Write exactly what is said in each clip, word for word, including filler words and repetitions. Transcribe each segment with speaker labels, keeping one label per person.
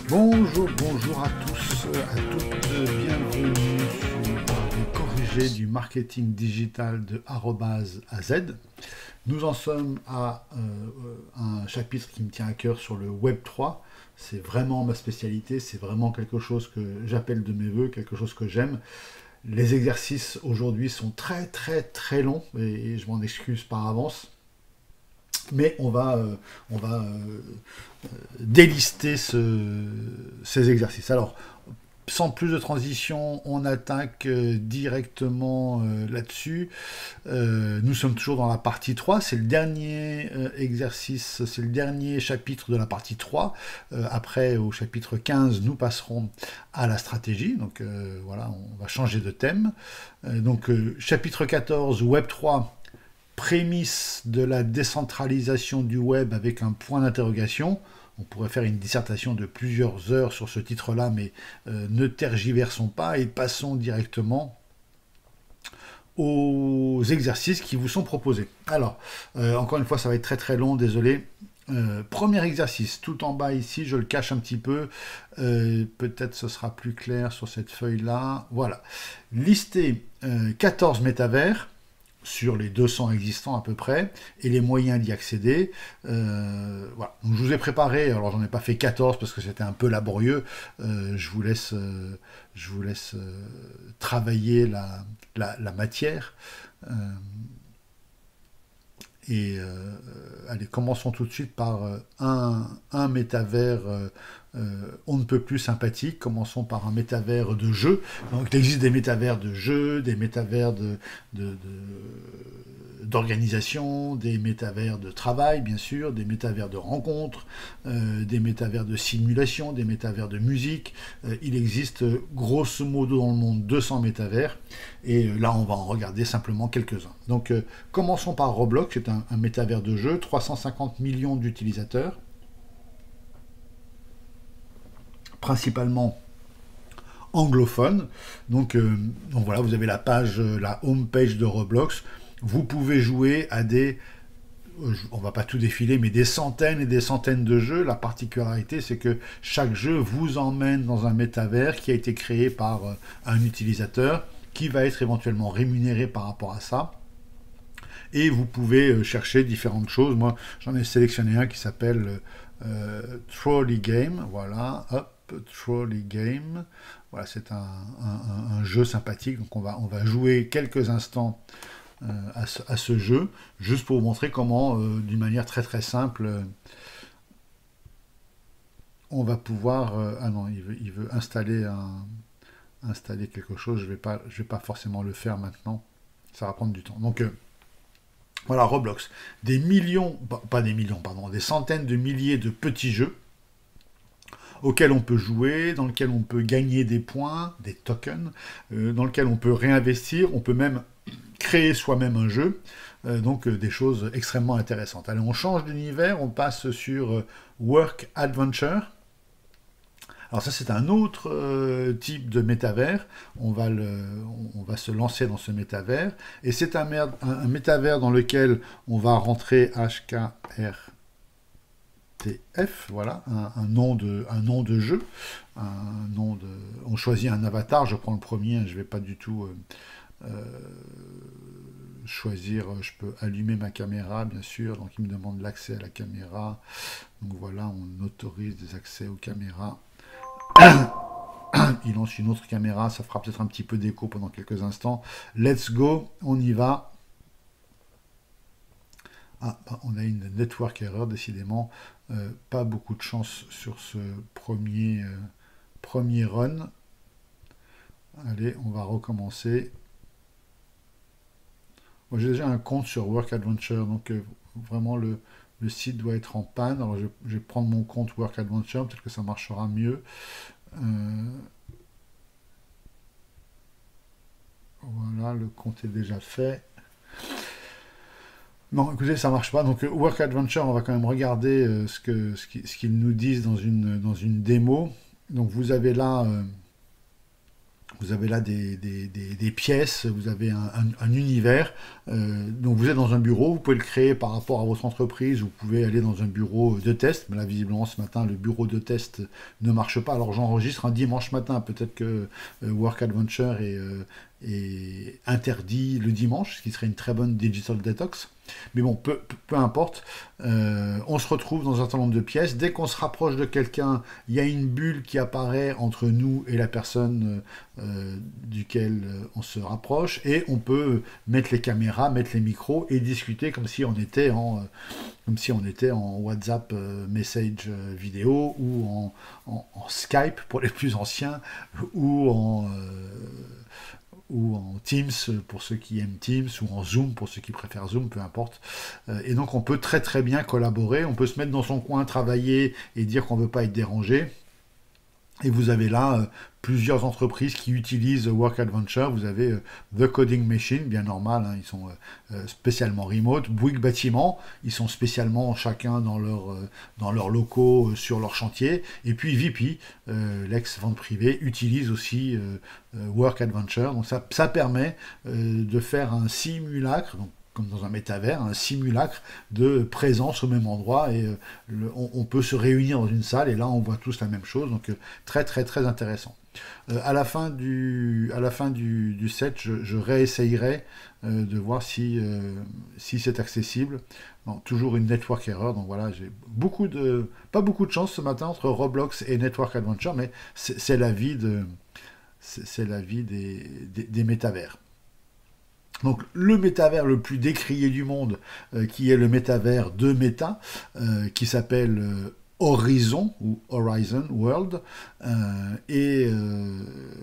Speaker 1: Bonjour, bonjour à tous, à toutes, bienvenue sur les corrigés du marketing digital de arobase à Z. Nous en sommes à euh, un chapitre qui me tient à cœur sur le Web trois. C'est vraiment ma spécialité, c'est vraiment quelque chose que j'appelle de mes voeux, quelque chose que j'aime. Les exercices aujourd'hui sont très très très longs et je m'en excuse par avance. Mais on va, euh, on va euh, délister ce, ces exercices. Alors, sans plus de transition, on attaque euh, directement euh, là-dessus. Euh, nous sommes toujours dans la partie trois. C'est le dernier euh, exercice, c'est le dernier chapitre de la partie trois. Euh, après, au chapitre quinze, nous passerons à la stratégie. Donc euh, voilà, on va changer de thème. Euh, donc, euh, chapitre quatorze, Web trois. Prémisse de la décentralisation du web avec un point d'interrogation. On pourrait faire une dissertation de plusieurs heures sur ce titre-là, mais euh, ne tergiversons pas et passons directement aux exercices qui vous sont proposés. Alors, euh, encore une fois, ça va être très très long, désolé. Euh, premier exercice, tout en bas ici, je le cache un petit peu, euh, peut-être ce sera plus clair sur cette feuille-là. Voilà. Lister euh, quatorze métavers sur les deux cents existants à peu près, et les moyens d'y accéder. Euh, voilà. Donc, je vous ai préparé, alors j'en ai pas fait quatorze parce que c'était un peu laborieux, euh, je vous laisse, euh, je vous laisse euh, travailler la, la, la matière. Euh, et euh, allez, commençons tout de suite par euh, un, un métavers euh, euh, on ne peut plus sympathique. Commençons par un métavers de jeu. Donc il existe des métavers de jeu, des métavers de, de, de, d'organisation, des métavers de travail, bien sûr, des métavers de rencontres, euh, des métavers de simulation, des métavers de musique. Euh, il existe grosso modo dans le monde deux cents métavers. Et euh, là, on va en regarder simplement quelques-uns. Donc euh, commençons par Roblox, c'est un, un métavers de jeu, trois cent cinquante millions d'utilisateurs. Principalement anglophone. Donc, euh, donc voilà, vous avez la page, la home page de Roblox. Vous pouvez jouer à des, euh, on va pas tout défiler, mais des centaines et des centaines de jeux. La particularité, c'est que chaque jeu vous emmène dans un métavers qui a été créé par euh, un utilisateur qui va être éventuellement rémunéré par rapport à ça. Et vous pouvez euh, chercher différentes choses. Moi, j'en ai sélectionné un qui s'appelle euh, Trolley Game. Voilà, hop. Trolley Game. Voilà, c'est un, un, un jeu sympathique. Donc on va, on va jouer quelques instants euh, à, ce, à ce jeu, juste pour vous montrer comment, euh, d'une manière très très simple, euh, on va pouvoir... Euh, ah non, il veut, il veut installer, un, installer quelque chose. Je ne vais, pas, je vais pas forcément le faire maintenant. Ça va prendre du temps. Donc... Euh, voilà, Roblox. Des millions, pas des millions, pardon, des centaines de milliers de petits jeux auxquels on peut jouer, dans lesquels on peut gagner des points, des tokens, euh, dans lesquels on peut réinvestir, on peut même créer soi-même un jeu, euh, donc euh, des choses extrêmement intéressantes. Allez, on change d'univers, on passe sur euh, Work Adventure. Alors ça, c'est un autre euh, type de métavers. On va, le, on va se lancer dans ce métavers. Et c'est un, un, un métavers dans lequel on va rentrer H K R T F, voilà, un, un, nom de, un nom de jeu. Un nom de, on choisit un avatar, je prends le premier, je ne vais pas du tout euh, euh, choisir, je peux allumer ma caméra, bien sûr, donc il me demande l'accès à la caméra. Donc voilà, on autorise des accès aux caméras. Il lance une autre caméra, ça fera peut-être un petit peu d'écho pendant quelques instants. Let's go, on y va. Ah, bah, on a une network error, décidément. Euh, pas beaucoup de chance sur ce premier, euh, premier run. Allez, on va recommencer. Moi, j'ai déjà un compte sur Work Adventure, donc euh, vraiment le, le site doit être en panne. Alors, je, je vais prendre mon compte Work Adventure, peut-être que ça marchera mieux. Euh, voilà, le compte est déjà fait. Non, écoutez, ça marche pas. Donc, Work Adventure, on va quand même regarder euh, ce que ce qu'ils ce qu'ils nous disent dans une, dans une démo. Donc, vous avez là euh, Vous avez là des, des, des, des pièces, vous avez un, un, un univers. Euh, donc vous êtes dans un bureau, vous pouvez le créer par rapport à votre entreprise, vous pouvez aller dans un bureau de test. Mais là, visiblement, ce matin, le bureau de test ne marche pas. Alors j'enregistre un dimanche matin. Peut-être que euh, Work Adventure est, euh, est interdit le dimanche, ce qui serait une très bonne digital detox. Mais bon, peu, peu, peu importe, euh, on se retrouve dans un certain nombre de pièces. Dès qu'on se rapproche de quelqu'un, il y a une bulle qui apparaît entre nous et la personne euh, duquel on se rapproche. Et on peut mettre les caméras, mettre les micros et discuter comme si on était en, euh, comme si on était en WhatsApp euh, message euh, vidéo ou en, en, en Skype pour les plus anciens ou en... Euh, ou en Teams pour ceux qui aiment Teams, ou en Zoom pour ceux qui préfèrent Zoom, peu importe. Et donc on peut très très bien collaborer, on peut se mettre dans son coin, travailler et dire qu'on ne veut pas être dérangé. Et vous avez là euh, plusieurs entreprises qui utilisent Work Adventure. Vous avez euh, The Coding Machine, bien normal, hein, ils sont euh, spécialement remote. Bouygues Bâtiment, ils sont spécialement chacun dans leur, euh, dans leurs locaux, euh, sur leur chantier. Et puis V P, euh, l'ex-vente privée, utilise aussi euh, euh, Work Adventure. Donc ça, ça permet euh, de faire un simulacre, donc comme dans un métavers, un simulacre de présence au même endroit, et euh, le, on, on peut se réunir dans une salle, et là on voit tous la même chose, donc euh, très très très intéressant. Euh, à la fin du, à la fin du, du set, je, je réessayerai euh, de voir si, euh, si c'est accessible. Bon, toujours une network error, donc voilà, j'ai beaucoup de, pas beaucoup de chance ce matin entre Roblox et Network Adventure, mais c'est la vie, de, c'est la vie des, des, des métavers. Donc le métavers le plus décrié du monde, euh, qui est le métavers de Meta, euh, qui s'appelle euh, Horizon, ou Horizon World, euh, et euh,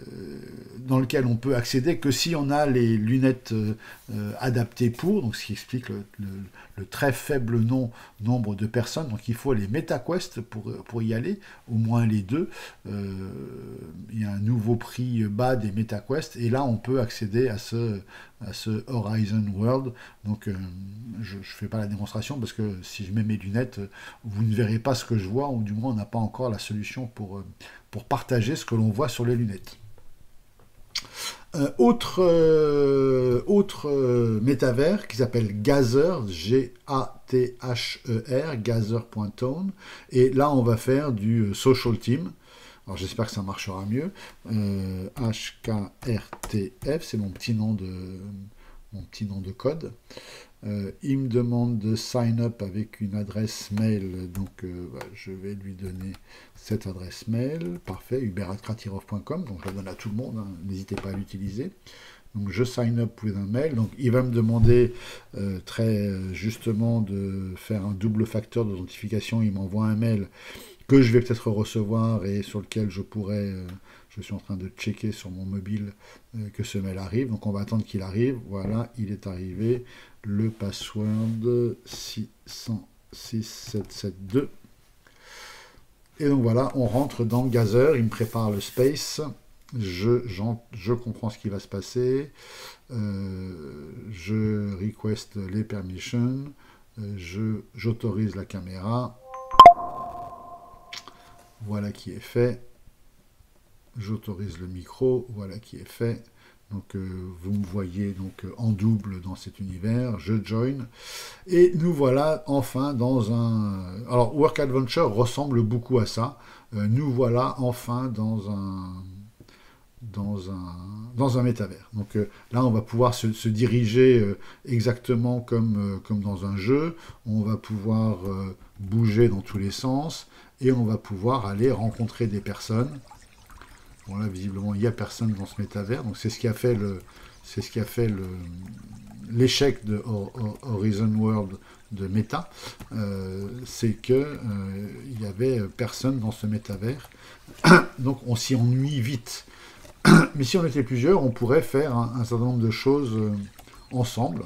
Speaker 1: dans lequel on peut accéder que si on a les lunettes euh, adaptées pour, donc ce qui explique le, le, le très faible nom, nombre de personnes, donc il faut les MetaQuest pour, pour y aller, au moins les deux. Euh, il y a un nouveau prix bas des MetaQuest, et là on peut accéder à ce, à ce Horizon World. Donc euh, je ne fais pas la démonstration, parce que si je mets mes lunettes, vous ne verrez pas ce que je vois, ou du moins on n'a pas encore la solution pour, pour partager ce que l'on voit sur les lunettes. Euh, autre euh, autre euh, métavers qui s'appelle Gather, G A T H E R, gather point tone, et là on va faire du euh, social team. Alors j'espère que ça marchera mieux. euh, H K R T F, c'est mon petit nom de mon petit nom de code. Euh, il me demande de sign up avec une adresse mail, donc euh, bah, je vais lui donner cette adresse mail. Parfait, hubert arobase kratirov point com, donc je la donne à tout le monde, hein, n'hésitez pas à l'utiliser. Donc je sign up with un mail, donc il va me demander euh, très justement de faire un double facteur d'authentification. Il m'envoie un mail que je vais peut-être recevoir et sur lequel je pourrais, euh, je suis en train de checker sur mon mobile euh, que ce mail arrive, donc on va attendre qu'il arrive. Voilà, il est arrivé, le password six cent six sept sept deux, et donc voilà, on rentre dans Gather, il me prépare le space, je, je comprends ce qui va se passer, euh, je request les permissions, euh, j'autorise la caméra. Voilà qui est fait. J'autorise le micro. Voilà qui est fait. Donc euh, vous me voyez donc en double dans cet univers. Je join. Et nous voilà enfin dans un... Alors Work Adventure ressemble beaucoup à ça. Euh, nous voilà enfin dans un... dans un, dans un métavers. Donc euh, là, on va pouvoir se, se diriger euh, exactement comme, euh, comme dans un jeu. On va pouvoir euh, bouger dans tous les sens, et on va pouvoir aller rencontrer des personnes. Bon, là, visiblement, il n'y a personne dans ce métavers. Donc c'est ce qui a fait le, c'est ce qui a fait le, l'échec de Horizon World de Meta. Euh, c'est que euh, il n'y avait personne dans ce métavers. Donc on s'y ennuie vite. Mais si on était plusieurs, on pourrait faire un, un certain nombre de choses euh, ensemble.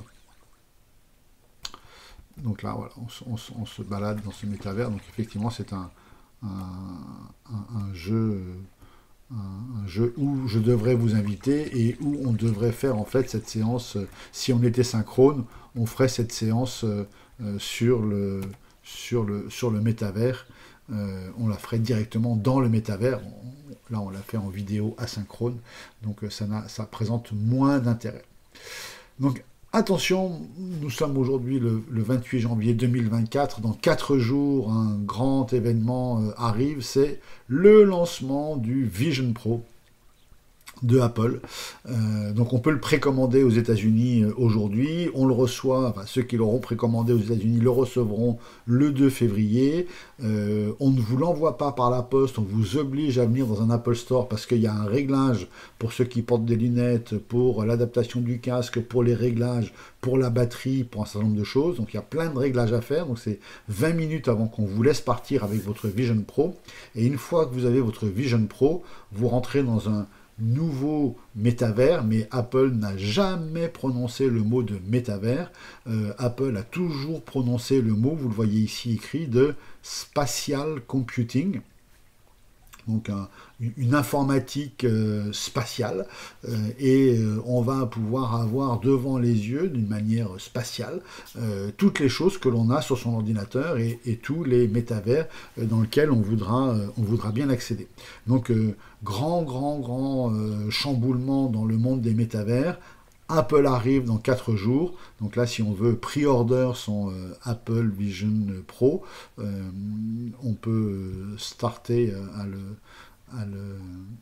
Speaker 1: Donc là, voilà, on, on, on se balade dans ce métavers. Donc effectivement, c'est un, un, un, un jeu, un, un jeu où je devrais vous inviter et où on devrait faire en fait cette séance. Euh, si on était synchrone, on ferait cette séance euh, euh, sur le sur le sur le métavers. Euh, on la ferait directement dans le métavers. là, on l'a fait en vidéo asynchrone, donc ça, n'a, ça présente moins d'intérêt. Donc, attention, nous sommes aujourd'hui le, le vingt-huit janvier deux mille vingt-quatre. Dans quatre jours, un grand événement euh, arrive, c'est le lancement du Vision Pro de Apple. Euh, donc on peut le précommander aux États-Unis euh, aujourd'hui. On le reçoit, enfin ceux qui l'auront précommandé aux États-Unis le recevront le deux février. Euh, on ne vous l'envoie pas par la poste, on vous oblige à venir dans un Apple Store parce qu'il y a un réglage pour ceux qui portent des lunettes, pour l'adaptation du casque, pour les réglages, pour la batterie, pour un certain nombre de choses. Donc il y a plein de réglages à faire. Donc c'est vingt minutes avant qu'on vous laisse partir avec votre Vision Pro. Et une fois que vous avez votre Vision Pro, vous rentrez dans un nouveau métavers, mais Apple n'a jamais prononcé le mot de métavers. Euh, Apple a toujours prononcé le mot, vous le voyez ici écrit, de spatial computing. Donc un, une informatique euh, spatiale, euh, et euh, on va pouvoir avoir devant les yeux, d'une manière spatiale, euh, toutes les choses que l'on a sur son ordinateur et, et tous les métavers euh, dans lesquels on voudra, euh, on voudra bien accéder. Donc euh, grand, grand, grand euh, chamboulement dans le monde des métavers. Apple arrive dans quatre jours, donc là si on veut pre-order son euh, Apple Vision Pro, euh, on peut starter à le, à le...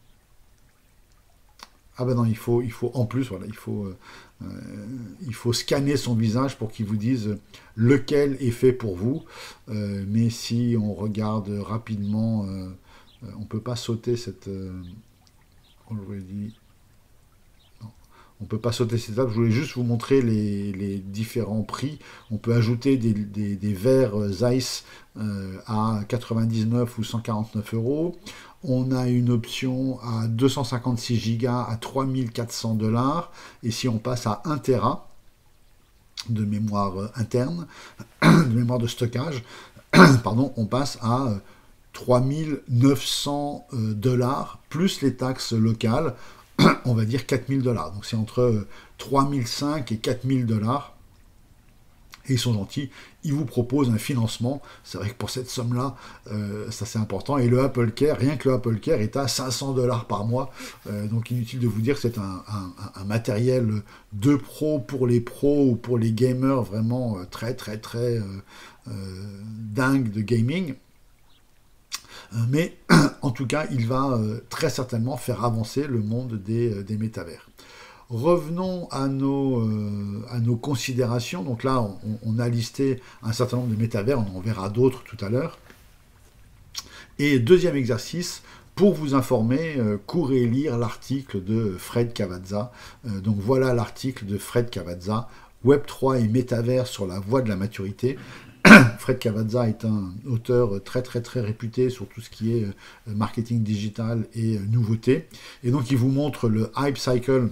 Speaker 1: Ah ben non, il faut, il faut en plus, voilà, il faut, euh, il faut scanner son visage pour qu'il vous dise lequel est fait pour vous, euh, mais si on regarde rapidement, euh, on ne peut pas sauter cette... Euh, already... On ne peut pas sauter cette étape, je voulais juste vous montrer les, les différents prix. On peut ajouter des, des, des verres Zeiss euh, à quatre-vingt-dix-neuf ou cent quarante-neuf euros. On a une option à deux cent cinquante-six gigas à trois mille quatre cents dollars. Et si on passe à un téra de mémoire interne, de mémoire de stockage, pardon, on passe à trois mille neuf cents dollars plus les taxes locales. On va dire quatre mille dollars. Donc c'est entre trois mille cinq et quatre mille dollars. Et ils sont gentils, ils vous proposent un financement. C'est vrai que pour cette somme-là, euh, ça c'est important. Et le Apple Care, rien que le Apple Care est à cinq cents dollars par mois. Euh, donc inutile de vous dire que c'est un, un, un matériel de pro pour les pros ou pour les gamers vraiment très très très euh, euh, dingue de gaming. Mais en tout cas, il va euh, très certainement faire avancer le monde des, euh, des métavers. Revenons à nos, euh, à nos considérations. Donc là, on, on a listé un certain nombre de métavers, on en verra d'autres tout à l'heure. Et deuxième exercice, pour vous informer, euh, courez lire l'article de Fred Cavazza. Euh, donc voilà l'article de Fred Cavazza, Web trois et métavers sur la voie de la maturité. Fred Cavazza est un auteur très très très réputé sur tout ce qui est marketing digital et nouveauté. Et donc il vous montre le hype cycle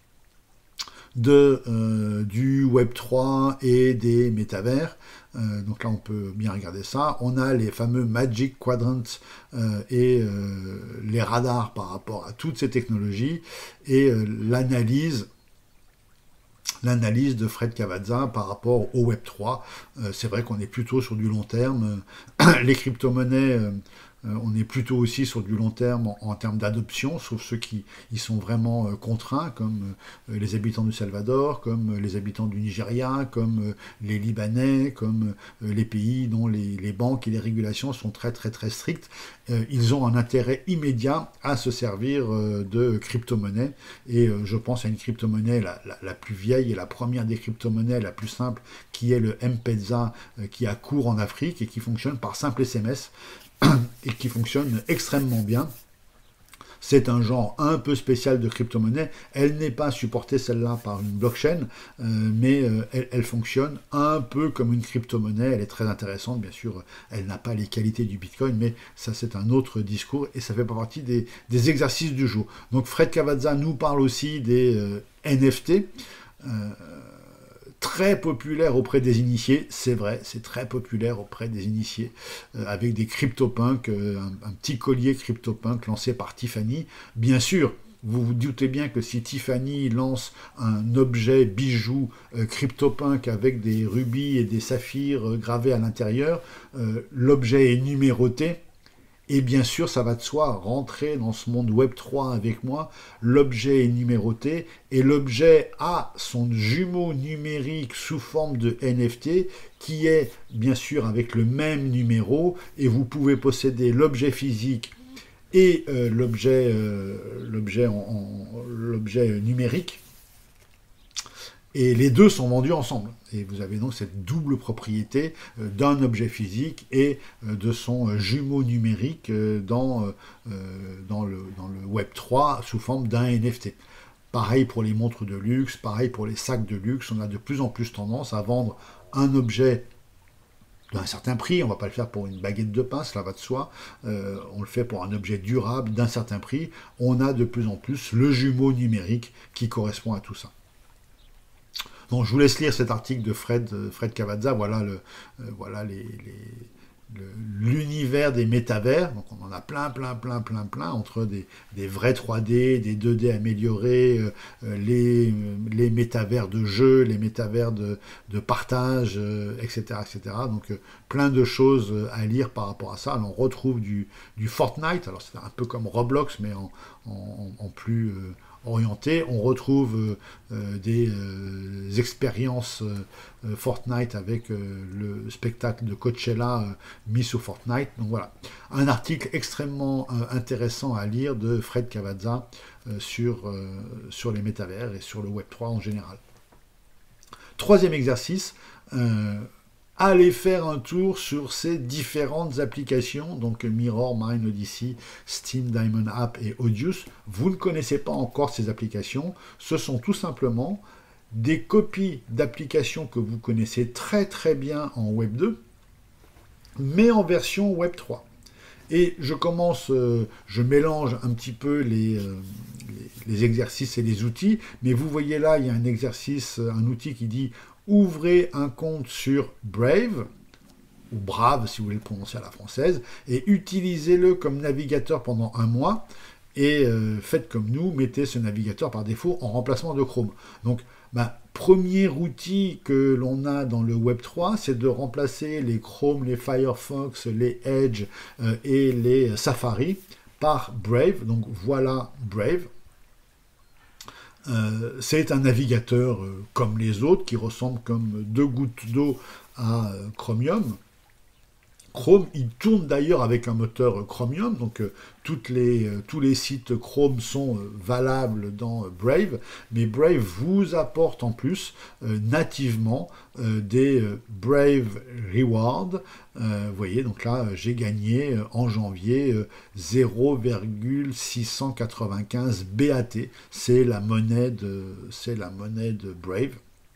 Speaker 1: de, euh, du Web trois et des métavers. Euh, donc là on peut bien regarder ça. On a les fameux Magic Quadrants euh, et euh, les radars par rapport à toutes ces technologies et euh, l'analyse l'analyse de Fred Cavazza par rapport au Web trois. Euh, c'est vrai qu'on est plutôt sur du long terme. Les crypto-monnaies, euh, on est plutôt aussi sur du long terme en, en termes d'adoption, sauf ceux qui y sont vraiment euh, contraints, comme euh, les habitants du Salvador, comme euh, les habitants du Nigeria, comme euh, les Libanais, comme euh, les pays dont les, les banques et les régulations sont très très très strictes. Euh, ils ont un intérêt immédiat à se servir euh, de crypto-monnaies. Et euh, je pense à une crypto-monnaie la, la, la plus vieille et la première des crypto-monnaies, la plus simple, qui est le M-Pesa, euh, qui a cours en Afrique et qui fonctionne par simple S M S. Et qui fonctionne extrêmement bien. C'est un genre un peu spécial de crypto-monnaie. Elle n'est pas supportée, celle-là, par une blockchain, euh, mais euh, elle, elle fonctionne un peu comme une crypto-monnaie. Elle est très intéressante, bien sûr. Elle n'a pas les qualités du Bitcoin, mais ça, c'est un autre discours et ça fait pas partie des, des exercices du jour. Donc, Fred Cavazza nous parle aussi des euh, N F T. Euh, très populaire auprès des initiés, c'est vrai, c'est très populaire auprès des initiés, euh, avec des CryptoPunk, euh, un, un petit collier CryptoPunk lancé par Tiffany. Bien sûr, vous vous doutez bien que si Tiffany lance un objet bijou euh, CryptoPunk avec des rubis et des saphirs euh, gravés à l'intérieur, euh, l'objet est numéroté, Et bien sûr, ça va de soi, rentrer dans ce monde web trois avec moi, l'objet est numéroté et l'objet a son jumeau numérique sous forme de N F T qui est bien sûr avec le même numéro et vous pouvez posséder l'objet physique et euh, l'objet euh, l'objet en, en, l'objet numérique. Et les deux sont vendus ensemble. Et vous avez donc cette double propriété euh, d'un objet physique et euh, de son euh, jumeau numérique euh, dans, euh, dans, le, dans le web trois sous forme d'un N F T. Pareil pour les montres de luxe, pareil pour les sacs de luxe. On a de plus en plus tendance à vendre un objet d'un certain prix. On ne va pas le faire pour une baguette de pain, cela va de soi. Euh, on le fait pour un objet durable d'un certain prix. On a de plus en plus le jumeau numérique qui correspond à tout ça. Donc je vous laisse lire cet article de Fred, Fred Cavazza, voilà le, euh, voilà les, les, l'univers des métavers. Donc on en a plein, plein, plein, plein, plein, entre des, des vrais trois D, des deux D améliorés, euh, les, les métavers de jeu, les métavers de, de partage, euh, et cetera, et cetera. Donc euh, plein de choses à lire par rapport à ça. Alors, on retrouve du, du Fortnite, alors c'est un peu comme Roblox, mais en, en, en plus... Euh, orienté. On retrouve euh, des euh, expériences euh, Fortnite avec euh, le spectacle de Coachella euh, mis sur Fortnite. Donc voilà, un article extrêmement euh, intéressant à lire de Fred Cavazza euh, sur, euh, sur les métavers et sur le web trois en général. Troisième exercice, euh, allez faire un tour sur ces différentes applications, donc Mirror, Mine, Odyssey, Steam, Diamond App et Audius. Vous ne connaissez pas encore ces applications, ce sont tout simplement des copies d'applications que vous connaissez très très bien en web deux, mais en version web trois. Et je commence, euh, je mélange un petit peu les, euh, les, les exercices et les outils, mais vous voyez là, il y a un exercice, un outil qui dit ouvrez un compte sur Brave, ou Brave si vous voulez le prononcer à la française, et utilisez-le comme navigateur pendant un mois, et euh, faites comme nous, mettez ce navigateur par défaut en remplacement de Chrome. Donc, ben, premier outil que l'on a dans le web trois, c'est de remplacer les Chrome, les Firefox, les Edge euh, et les Safari par Brave. Donc voilà Brave. Euh, c'est un navigateur euh, comme les autres, qui ressemble comme deux gouttes d'eau à euh, Chromium. Chrome, il tourne d'ailleurs avec un moteur Chromium, donc euh, toutes les, euh, tous les sites Chrome sont euh, valables dans euh, Brave, mais Brave vous apporte en plus euh, nativement euh, des euh, Brave Rewards. Euh, vous voyez, donc là, euh, j'ai gagné euh, en janvier euh, zéro virgule six cent quatre-vingt-quinze B A T. C'est la monnaie de, c'est la monnaie de Brave.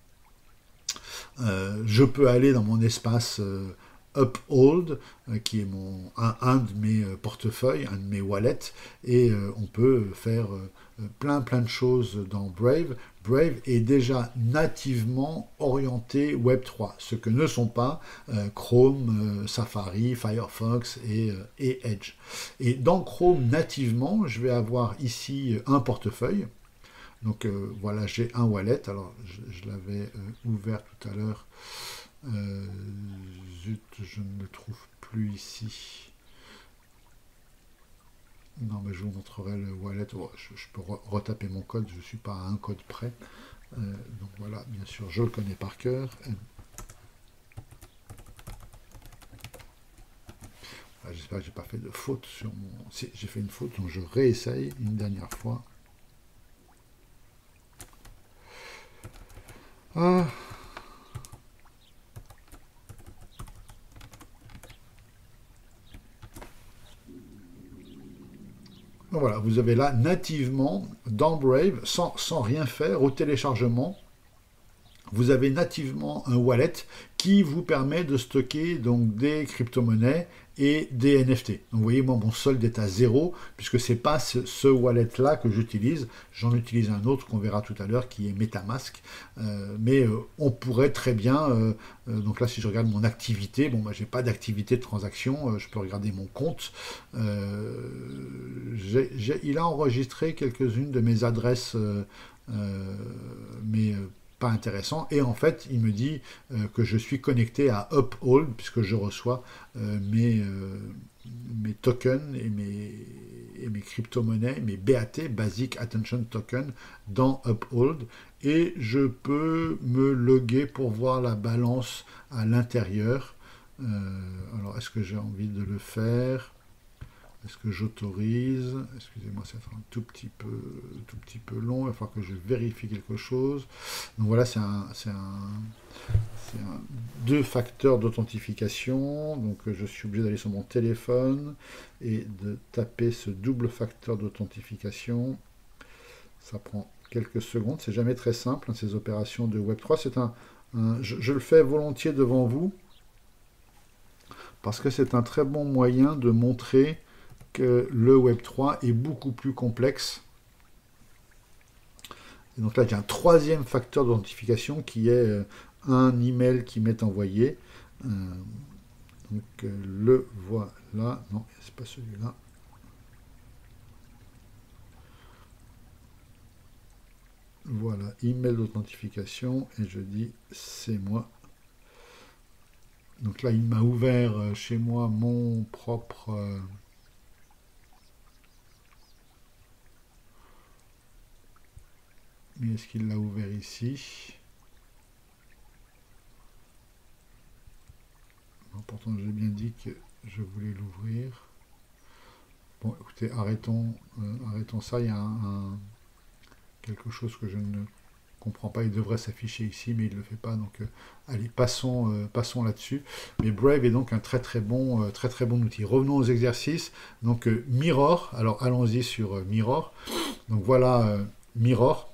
Speaker 1: Euh, je peux aller dans mon espace euh, Uphold, euh, qui est mon, un, un de mes euh, portefeuilles, un de mes wallets, et euh, on peut faire euh, plein plein de choses dans Brave. Brave est déjà nativement orienté web trois, ce que ne sont pas euh, Chrome, euh, Safari, Firefox et, euh, et Edge. Et dans Chrome nativement, je vais avoir ici un portefeuille. Donc euh, voilà, j'ai un wallet. Alors je, je l'avais euh, ouvert tout à l'heure. Euh, zut, je ne le trouve plus ici. Non, mais je vous montrerai le wallet. Oh, je, je peux re retaper mon code, je ne suis pas à un code près. Euh, donc voilà, bien sûr, je le connais par cœur. J'espère que je n'ai pas fait de faute sur mon... Si, j'ai fait une faute, donc je réessaye une dernière fois. Ah. Voilà, vous avez là nativement dans Brave, sans, sans rien faire, au téléchargement, vous avez nativement un wallet qui vous permet de stocker donc des crypto-monnaies et des N F T. Donc vous voyez, moi mon solde est à zéro, puisque ce n'est pas ce, ce wallet-là que j'utilise. J'en utilise un autre qu'on verra tout à l'heure qui est MetaMask. Euh, mais euh, on pourrait très bien, euh, euh, donc là si je regarde mon activité, bon bah j'ai pas d'activité de transaction, euh, je peux regarder mon compte. Euh, j'ai, j'ai, il a enregistré quelques-unes de mes adresses, euh, euh, mais euh, pas intéressant. Et en fait, il me dit euh, que je suis connecté à Uphold, puisque je reçois euh, mes, euh, mes tokens et mes, et mes crypto-monnaies, mes B A T, Basic Attention Token, dans Uphold. Et je peux me loguer pour voir la balance à l'intérieur. Euh, alors, est-ce que j'ai envie de le faire? Est-ce que j'autorise? Excusez-moi, ça fait un tout petit peu, tout petit peu long. Il va falloir que je vérifie quelque chose. Donc voilà, c'est un, c'est un, c'est un deux facteurs d'authentification. Donc je suis obligé d'aller sur mon téléphone et de taper ce double facteur d'authentification. Ça prend quelques secondes. C'est jamais très simple, hein, ces opérations de web trois. C'est un, un je, je le fais volontiers devant vous parce que c'est un très bon moyen de montrer que le web trois est beaucoup plus complexe. Et donc là, j'ai un troisième facteur d'authentification qui est un email qui m'est envoyé. Euh, donc euh, le voilà. Non, c'est pas celui-là. Voilà, email d'authentification et je dis c'est moi. Donc là, il m'a ouvert chez moi mon propre... Euh, Mais est-ce qu'il l'a ouvert ici? Non, pourtant, j'ai bien dit que je voulais l'ouvrir. Bon, écoutez, arrêtons, euh, arrêtons ça. Il y a un, un, quelque chose que je ne comprends pas. Il devrait s'afficher ici, mais il ne le fait pas. Donc, euh, allez, passons, euh, passons là-dessus. Mais Brave est donc un très très bon, euh, très très bon outil. Revenons aux exercices. Donc, euh, Mirror. Alors, allons-y sur euh, Mirror. Donc, voilà euh, Mirror.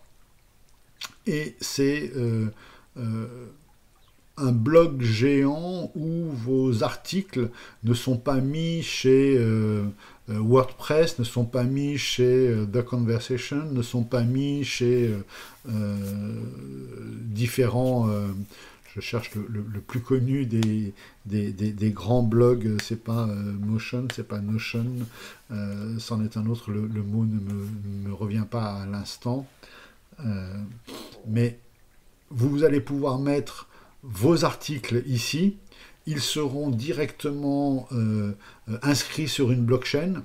Speaker 1: Et c'est euh, euh, un blog géant où vos articles ne sont pas mis chez euh, WordPress, ne sont pas mis chez euh, The Conversation, ne sont pas mis chez euh, euh, différents... Euh, je cherche le, le, le plus connu des, des, des, des grands blogs, c'est pas euh, Motion, c'est pas Notion, euh, c'en est un autre, le, le mot ne me, me revient pas à l'instant. Euh, mais vous allez pouvoir mettre vos articles ici, ils seront directement euh, inscrits sur une blockchain.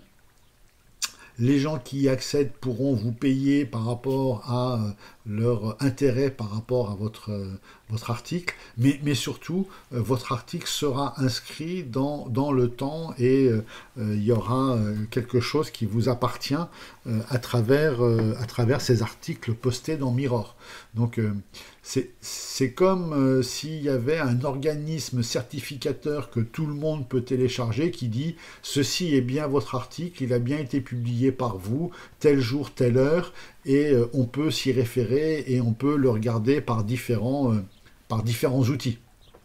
Speaker 1: Les gens qui y accèdent pourront vous payer par rapport à euh, leur intérêt par rapport à votre, euh, votre article, mais, mais surtout, euh, votre article sera inscrit dans, dans le temps et euh, euh, il y aura euh, quelque chose qui vous appartient euh, à, travers, euh, à travers ces articles postés dans Mirror. Donc, euh, c'est comme euh, s'il y avait un organisme certificateur que tout le monde peut télécharger qui dit « Ceci est bien votre article, il a bien été publié par vous, tel jour, telle heure, et euh, on peut s'y référer et on peut le regarder par différents, euh, par différents outils. »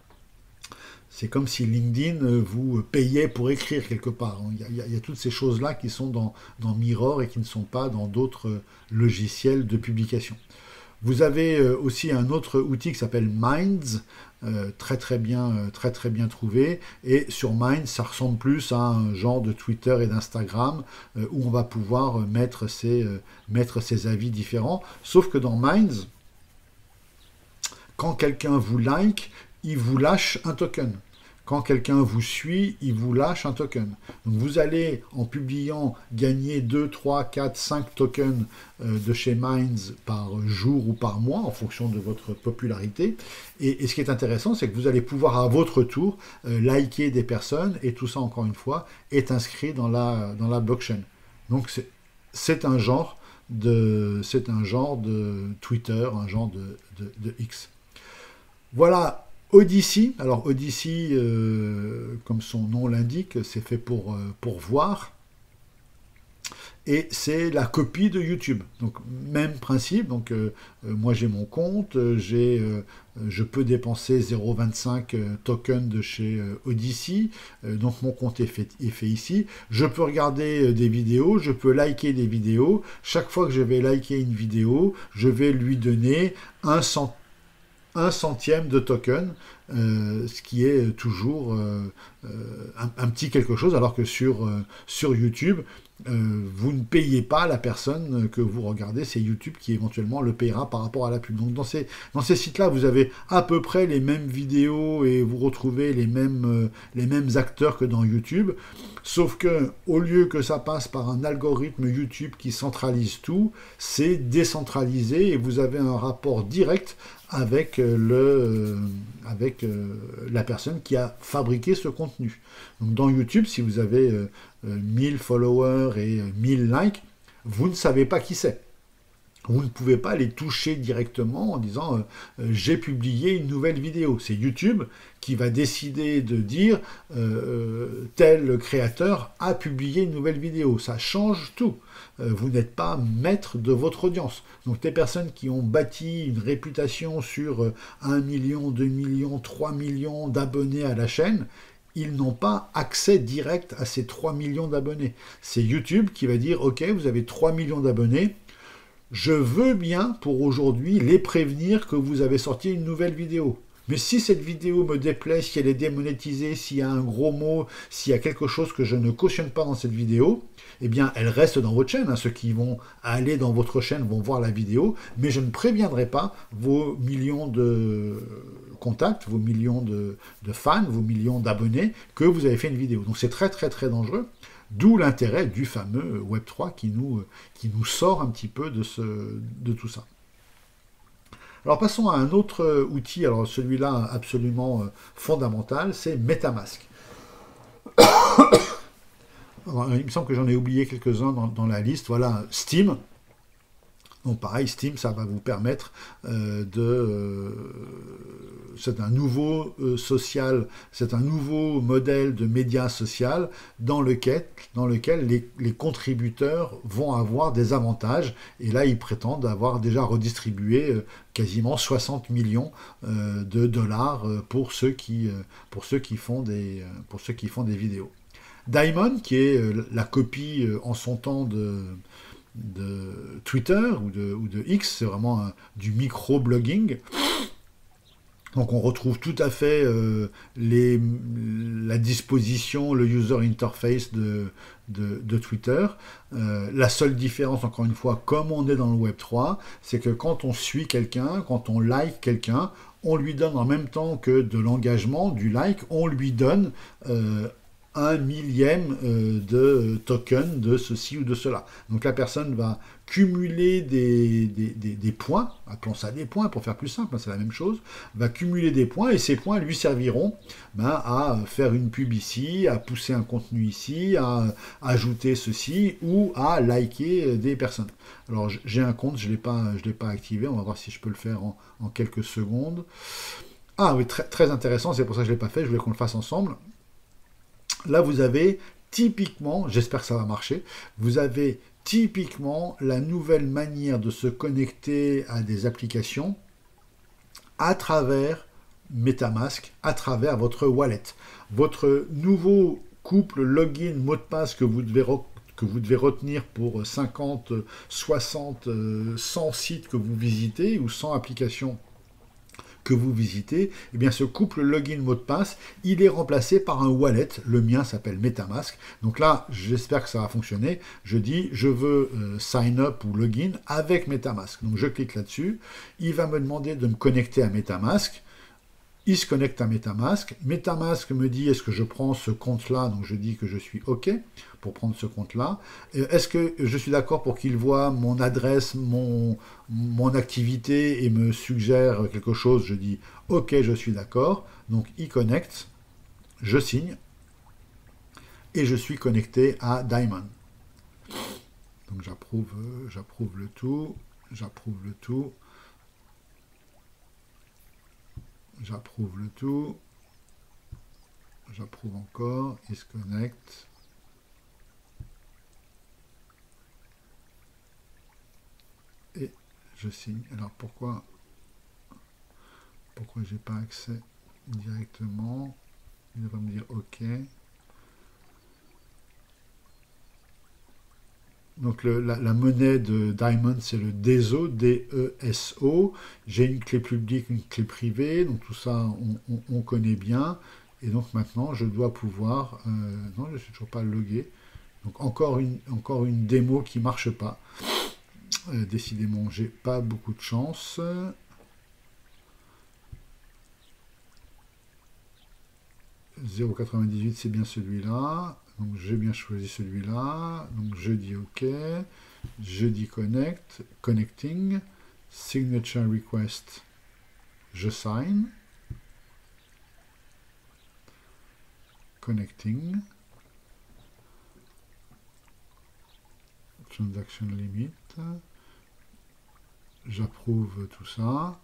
Speaker 1: C'est comme si LinkedIn vous payait pour écrire quelque part. Il y a, il y a, il y a toutes ces choses-là qui sont dans, dans Mirror et qui ne sont pas dans d'autres logiciels de publication. Vous avez aussi un autre outil qui s'appelle Minds, euh, très très bien, euh, très très bien trouvé. Et sur Minds, ça ressemble plus à un genre de Twitter et d'Instagram euh, où on va pouvoir mettre ses, euh, mettre ses avis différents. Sauf que dans Minds, quand quelqu'un vous like, il vous lâche un token. Quand quelqu'un vous suit, il vous lâche un token. Donc vous allez, en publiant, gagner deux, trois, quatre, cinq tokens euh, de chez Minds par jour ou par mois, en fonction de votre popularité. Et, et ce qui est intéressant, c'est que vous allez pouvoir, à votre tour, euh, liker des personnes, et tout ça, encore une fois, est inscrit dans la, dans la blockchain. Donc c'est un genre de, c'est un genre de Twitter, un genre de, de, de X. Voilà. Odyssey, alors Odyssey, euh, comme son nom l'indique, c'est fait pour, euh, pour voir, et c'est la copie de YouTube. Donc même principe, donc euh, euh, moi j'ai mon compte, j'ai, euh, je peux dépenser zéro virgule vingt-cinq euh, tokens de chez euh, Odyssey, euh, donc mon compte est fait, est fait ici. Je peux regarder euh, des vidéos, je peux liker des vidéos. Chaque fois que je vais liker une vidéo, je vais lui donner un centime un centième de token. euh, ce qui est toujours euh, euh, un, un petit quelque chose, alors que sur, euh, sur YouTube, euh, vous ne payez pas la personne que vous regardez, c'est YouTube qui éventuellement le payera par rapport à la pub. Donc dans ces, dans ces sites-là, vous avez à peu près les mêmes vidéos et vous retrouvez les mêmes, euh, les mêmes acteurs que dans YouTube, sauf que au lieu que ça passe par un algorithme YouTube qui centralise tout, c'est décentralisé et vous avez un rapport direct avec, le, avec euh, la personne qui a fabriqué ce contenu. Donc dans YouTube, si vous avez euh, mille followers et mille likes, vous ne savez pas qui c'est. Vous ne pouvez pas les toucher directement en disant euh, j'ai publié une nouvelle vidéo. C'est YouTube qui va décider de dire euh, tel créateur a publié une nouvelle vidéo. Ça change tout. Euh, vous n'êtes pas maître de votre audience. Donc les personnes qui ont bâti une réputation sur euh, un million, deux millions, trois millions d'abonnés à la chaîne, ils n'ont pas accès direct à ces trois millions d'abonnés. C'est YouTube qui va dire ok, vous avez trois millions d'abonnés. Je veux bien, pour aujourd'hui, les prévenir que vous avez sorti une nouvelle vidéo. Mais si cette vidéo me déplaît, si elle est démonétisée, s'il y a un gros mot, s'il y a quelque chose que je ne cautionne pas dans cette vidéo, eh bien, elle reste dans votre chaîne. Hein. Ceux qui vont aller dans votre chaîne vont voir la vidéo, mais je ne préviendrai pas vos millions de contacts, vos millions de, de fans, vos millions d'abonnés, que vous avez fait une vidéo. Donc c'est très très très dangereux. D'où l'intérêt du fameux Web trois qui nous, qui nous sort un petit peu de, ce, de tout ça. Alors passons à un autre outil, alors celui-là absolument fondamental, c'est MetaMask. Alors, il me semble que j'en ai oublié quelques-uns dans, dans la liste. Voilà, Steam. Donc pareil, Steam, ça va vous permettre euh, de... Euh, c'est un nouveau euh, social, c'est un nouveau modèle de média social dans lequel, dans lequel les, les contributeurs vont avoir des avantages. Et là, ils prétendent avoir déjà redistribué euh, quasiment soixante millions euh, de dollars pour ceux qui, euh, pour ceux qui font des, pour ceux qui font des vidéos. Diamond, qui est euh, la copie euh, en son temps de... de Twitter ou de, ou de X, c'est vraiment un, du micro-blogging. Donc on retrouve tout à fait euh, les, la disposition, le user interface de, de, de Twitter. Euh, la seule différence, encore une fois, comme on est dans le Web trois, c'est que quand on suit quelqu'un, quand on like quelqu'un, on lui donne en même temps que de l'engagement, du like, on lui donne euh, un millième euh, de token de ceci ou de cela. Donc la personne va cumuler des, des, des, des points, appelons ça des points pour faire plus simple, c'est la même chose, va cumuler des points et ces points lui serviront ben, à faire une pub ici, à pousser un contenu ici, à ajouter ceci ou à liker des personnes. Alors j'ai un compte, je ne l'ai pas, je l'ai pas activé, on va voir si je peux le faire en, en quelques secondes. Ah oui, très, très intéressant, c'est pour ça que je ne l'ai pas fait, je voulais qu'on le fasse ensemble. Là, vous avez typiquement, j'espère que ça va marcher, vous avez typiquement la nouvelle manière de se connecter à des applications à travers MetaMask, à travers votre wallet. Votre nouveau couple login mot de passe que vous devez que vous devez retenir pour cinquante, soixante, cent sites que vous visitez ou cent applications que vous visitez, eh bien ce couple login mot de passe, il est remplacé par un wallet. Le mien s'appelle MetaMask. Donc là, j'espère que ça va fonctionner. Je dis, je veux euh, sign up ou login avec MetaMask. Donc je clique là-dessus. Il va me demander de me connecter à MetaMask. Il se connecte à MetaMask. MetaMask me dit, est-ce que je prends ce compte-là? Donc je dis que je suis OK pour prendre ce compte-là. Est-ce que je suis d'accord pour qu'il voit mon adresse, mon, mon activité et me suggère quelque chose? Je dis OK, je suis d'accord. Donc il connecte, je signe et je suis connecté à Diamond. Donc j'approuve, j'approuve le tout, j'approuve le tout. J'approuve le tout. J'approuve encore. Il se connecte. Et je signe. Alors pourquoi pourquoi j'ai pas accès directement? Il va me dire OK. Donc le, la, la monnaie de Diamond, c'est le D E S O, D E S O. J'ai une clé publique, une clé privée, donc tout ça on, on, on connaît bien. Et donc maintenant je dois pouvoir... Euh, non, je ne suis toujours pas logué. Donc encore une, encore une démo qui ne marche pas. Euh, décidément, j'ai pas beaucoup de chance. zéro virgule quatre-vingt-dix-huit, c'est bien celui-là. Donc j'ai bien choisi celui-là. Donc je dis OK. Je dis Connect. Connecting. Signature Request. Je sign. Connecting. Transaction limit. J'approuve tout ça.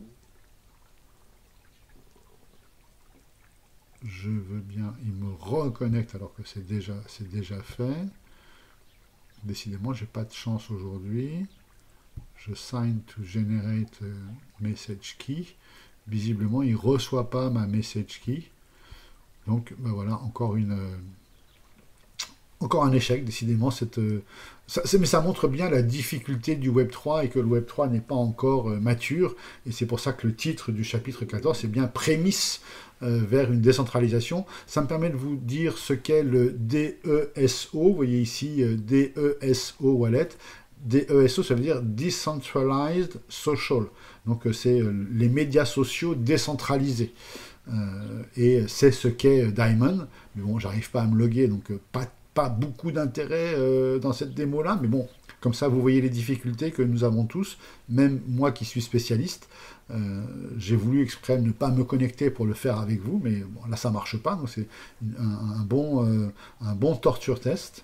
Speaker 1: Je veux bien, il me reconnecte alors que c'est déjà, c'est déjà fait. Décidément, j'ai pas de chance aujourd'hui. Je sign to generate message key. Visiblement, il ne reçoit pas ma message key. Donc, ben voilà, encore une... Euh, encore un échec, décidément. Cette, euh, ça, mais ça montre bien la difficulté du Web trois et que le Web trois n'est pas encore euh, mature. Et c'est pour ça que le titre du chapitre quatorze, c'est bien prémisse euh, vers une décentralisation. Ça me permet de vous dire ce qu'est le D E S O. Vous voyez ici euh, D E S O Wallet. D E S O, ça veut dire Decentralized Social. Donc euh, c'est euh, les médias sociaux décentralisés. Euh, et c'est ce qu'est Diamond. Mais bon, j'arrive pas à me loguer, donc euh, pas pas beaucoup d'intérêt euh, dans cette démo-là, mais bon, comme ça, vous voyez les difficultés que nous avons tous, même moi qui suis spécialiste. Euh, j'ai voulu exprès ne pas me connecter pour le faire avec vous, mais bon, là, ça marche pas, donc c'est un, un, bon, euh, un bon torture test.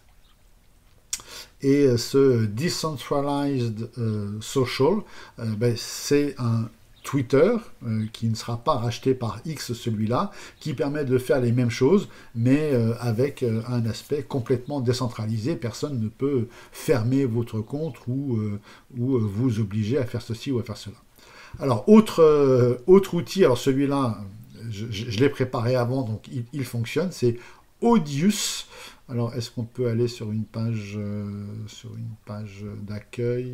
Speaker 1: Et ce Decentralized euh, Social, euh, ben, c'est un Twitter, euh, qui ne sera pas racheté par X, celui-là, qui permet de faire les mêmes choses, mais euh, avec euh, un aspect complètement décentralisé. Personne ne peut fermer votre compte ou, euh, ou euh, vous obliger à faire ceci ou à faire cela. Alors, autre, euh, autre outil, alors celui-là, je, je, je l'ai préparé avant, donc il, il fonctionne, c'est Audius. Alors, est-ce qu'on peut aller sur une page, euh, sur une page d'accueil ?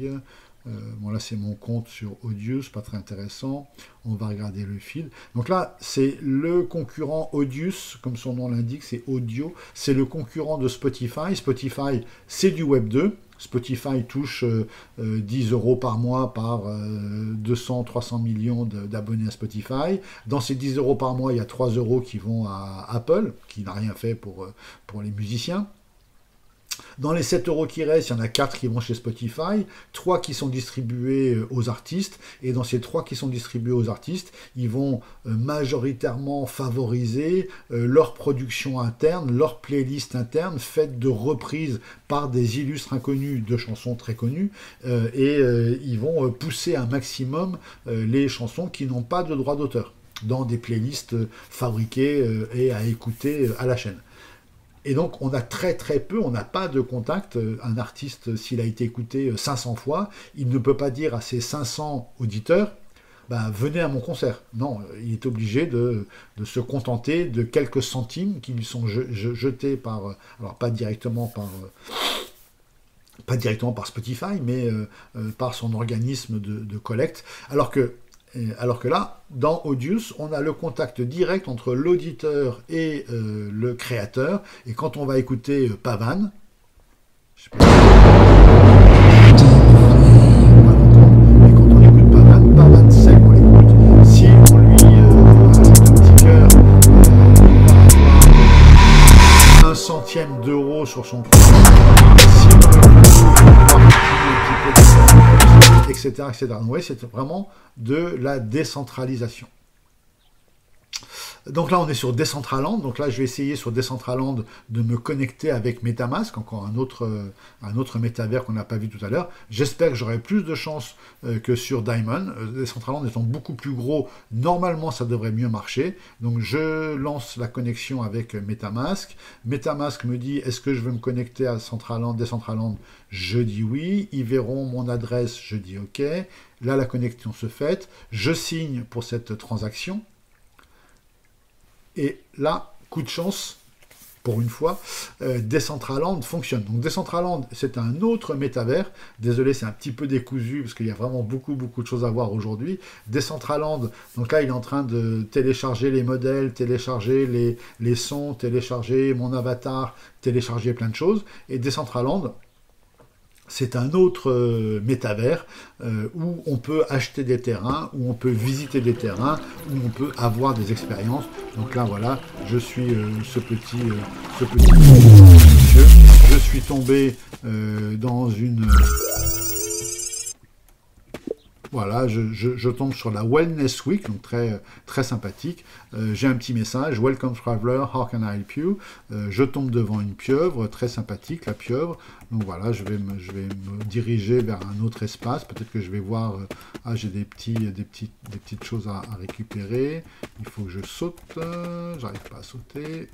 Speaker 1: Euh, bon, là, c'est mon compte sur Audius, pas très intéressant. On va regarder le fil. Donc là, c'est le concurrent Audius, comme son nom l'indique, c'est Audio. C'est le concurrent de Spotify. Spotify, c'est du Web deux. Spotify touche euh, euh, dix euros par mois par euh, deux cents à trois cents millions d'abonnés à Spotify. Dans ces dix euros par mois, il y a trois euros qui vont à Apple, qui n'a rien fait pour, pour les musiciens. Dans les sept euros qui restent, il y en a quatre qui vont chez Spotify, trois qui sont distribués aux artistes, et dans ces trois qui sont distribués aux artistes, ils vont majoritairement favoriser leur production interne, leur playlist interne, faite de reprises par des illustres inconnus de chansons très connues, et ils vont pousser un maximum les chansons qui n'ont pas de droit d'auteur, dans des playlists fabriquées et à écouter à la chaîne. Et donc, on a très très peu, on n'a pas de contact. Un artiste, s'il a été écouté cinq cents fois, il ne peut pas dire à ses cinq cents auditeurs, bah, venez à mon concert. Non, il est obligé de, de se contenter de quelques centimes qui lui sont je, je, jetés par, alors pas directement par... pas directement par Spotify, mais euh, euh, par son organisme de, de collecte. Alors que Alors que là, dans Audius, on a le contact direct entre l'auditeur et euh, le créateur. Et quand on va écouter euh, Pavan, je sais pas, et quand on écoute Pavan, Pavan sait qu'on l'écoute. Si on lui euh, ajoute un petit cœur, euh, un centième d'euro sur son compte, si on et cetera, et cetera. Vous voyez, c'est vraiment de la décentralisation. Donc là, on est sur Decentraland. Donc là, je vais essayer sur Decentraland de me connecter avec MetaMask, encore un autre, un autre métavers qu'on n'a pas vu tout à l'heure. J'espère que j'aurai plus de chance que sur Diamond. Decentraland étant beaucoup plus gros, normalement, ça devrait mieux marcher. Donc je lance la connexion avec MetaMask. MetaMask me dit, est-ce que je veux me connecter à Decentraland, Decentraland? Je dis oui. Ils verront mon adresse, je dis OK. Là, la connexion se fait. Je signe pour cette transaction. Et là, coup de chance, pour une fois, euh, Decentraland fonctionne. Donc Decentraland, c'est un autre métavers. Désolé, c'est un petit peu décousu, parce qu'il y a vraiment beaucoup, beaucoup de choses à voir aujourd'hui. Decentraland, donc là, il est en train de télécharger les modèles, télécharger les, les sons, télécharger mon avatar, télécharger plein de choses. Et Decentraland, c'est un autre euh, métavers euh, où on peut acheter des terrains, où on peut visiter des terrains, où on peut avoir des expériences. Donc là, voilà, je suis euh, ce petit, euh, ce petit monsieur. Je suis tombé euh, dans une... Voilà, je, je, je tombe sur la Wellness Week, donc très, très sympathique. Euh, J'ai un petit message, Welcome Traveler, how can I help you? euh, Je tombe devant une pieuvre, très sympathique, la pieuvre. Donc voilà, je vais me, je vais me diriger vers un autre espace. Peut-être que je vais voir, euh, ah, j'ai des, petits, des, petits, des petites choses à, à récupérer. Il faut que je saute, euh, j'arrive pas à sauter.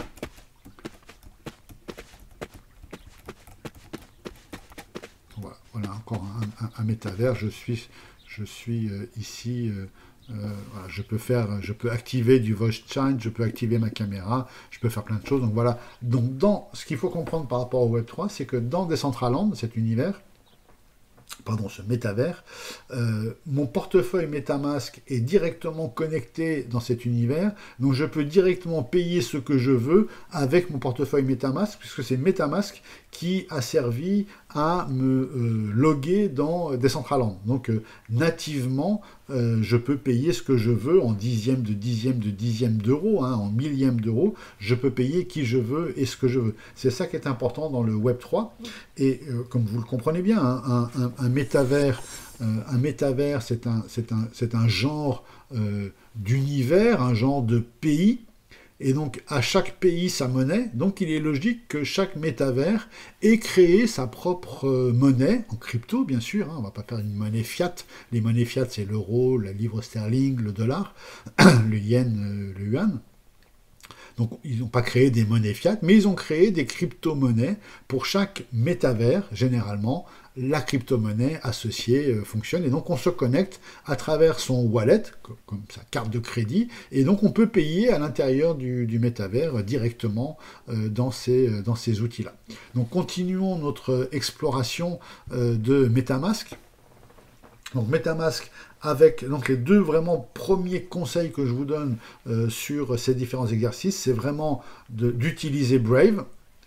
Speaker 1: Voilà, voilà encore un, un, un métavers, je suis... Je suis euh, ici, euh, euh, voilà, je peux faire, je peux activer du voice chat, je peux activer ma caméra, je peux faire plein de choses. Donc voilà. Donc dans ce qu'il faut comprendre par rapport au Web trois, c'est que dans Decentraland, cet univers, pardon, ce métavers, euh, mon portefeuille MetaMask est directement connecté dans cet univers, donc je peux directement payer ce que je veux avec mon portefeuille MetaMask, puisque c'est MetaMask qui a servi à me euh, loguer dans Decentraland. Donc euh, nativement, euh, je peux payer ce que je veux en dixième de dixième de dixième d'euro, hein, en millième d'euro, je peux payer qui je veux et ce que je veux. C'est ça qui est important dans le Web trois, et euh, comme vous le comprenez bien, hein, un, un, un métavers, euh, un métavers, c'est un, c'est un, c'est un genre euh, d'univers, un genre de pays. Et donc, à chaque pays, sa monnaie. Donc, il est logique que chaque métavers ait créé sa propre monnaie, en crypto, bien sûr. Hein, on ne va pas faire une monnaie fiat. Les monnaies fiat, c'est l'euro, la livre sterling, le dollar, le yen, le yuan. Donc, ils n'ont pas créé des monnaies fiat, mais ils ont créé des crypto-monnaies pour chaque métavers, généralement. La crypto-monnaie associée euh, fonctionne, et donc on se connecte à travers son wallet, comme, comme sa carte de crédit, et donc on peut payer à l'intérieur du, du métavers euh, directement euh, dans ces, euh, dans ces outils-là. Donc continuons notre exploration euh, de MetaMask. Donc MetaMask, avec donc les deux vraiment premiers conseils que je vous donne euh, sur ces différents exercices, c'est vraiment d'utiliser Brave,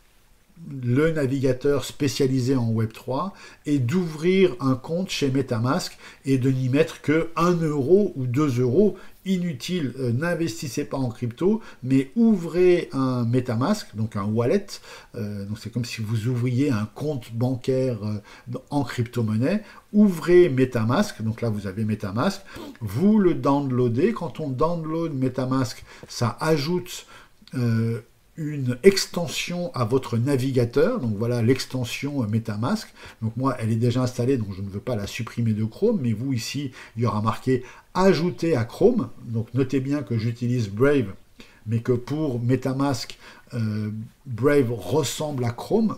Speaker 1: le navigateur spécialisé en Web trois, et d'ouvrir un compte chez MetaMask et de n'y mettre que un euro ou deux euros. Inutile, euh, n'investissez pas en crypto, mais ouvrez un MetaMask, donc un wallet. Euh, donc c'est comme si vous ouvriez un compte bancaire euh, en crypto-monnaie. Ouvrez MetaMask, donc là vous avez MetaMask, vous le downloadez. Quand on download MetaMask, ça ajoute euh, une extension à votre navigateur, donc voilà l'extension MetaMask. Donc moi elle est déjà installée, donc je ne veux pas la supprimer de Chrome, mais vous ici il y aura marqué ajouter à Chrome. Donc notez bien que j'utilise Brave, mais que pour MetaMask, euh, Brave ressemble à Chrome,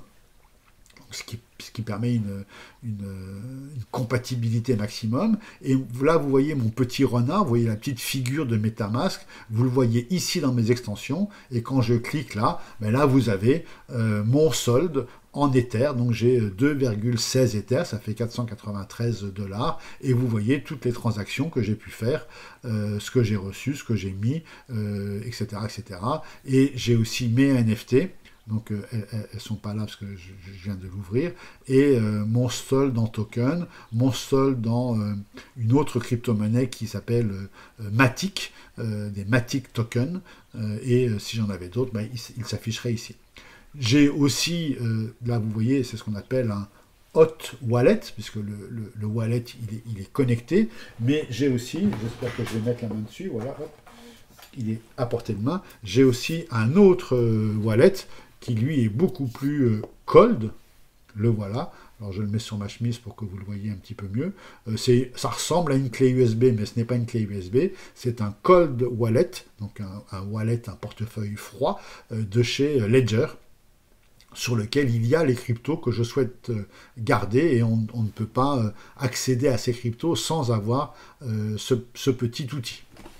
Speaker 1: ce qui, ce qui permet une, une, une compatibilité maximum. Et là, vous voyez mon petit renard, vous voyez la petite figure de MetaMask, vous le voyez ici dans mes extensions, et quand je clique là, ben là, vous avez euh, mon solde en Ether, donc j'ai deux virgule seize Ether, ça fait quatre cent quatre-vingt-treize dollars, et vous voyez toutes les transactions que j'ai pu faire, euh, ce que j'ai reçu, ce que j'ai mis, euh, et cetera, et cetera. Et j'ai aussi mes N F T, donc euh, elles ne sont pas là parce que je, je viens de l'ouvrir, et euh, mon solde en token, mon solde dans euh, une autre crypto-monnaie qui s'appelle euh, Matic, euh, des Matic tokens, euh, et euh, si j'en avais d'autres, ben, il, il s'afficherait ici. J'ai aussi, euh, là vous voyez, c'est ce qu'on appelle un hot wallet, puisque le, le, le wallet il est, il est connecté, mais j'ai aussi, j'espère que je vais mettre la main dessus, voilà, hop, il est à portée de main, j'ai aussi un autre euh, wallet qui lui est beaucoup plus euh, cold, le voilà, alors je le mets sur ma chemise pour que vous le voyez un petit peu mieux, euh, c'est, ça ressemble à une clé U S B, mais ce n'est pas une clé U S B, c'est un cold wallet, donc un, un wallet, un portefeuille froid euh, de chez Ledger, sur lequel il y a les cryptos que je souhaite garder, et on, on ne peut pas accéder à ces cryptos sans avoir euh, ce, ce petit outil.